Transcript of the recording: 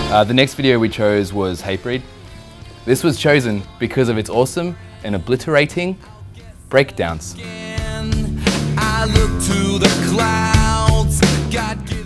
The next video we chose was Hatebreed. This was chosen because of its awesome and obliterating breakdowns. I look to the clouds.